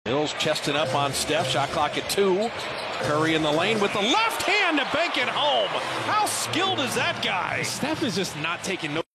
Mills chesting up on Steph. Shot clock at 2. Curry in the lane with the left hand to bank it home. How skilled is that guy? Steph is just not taking no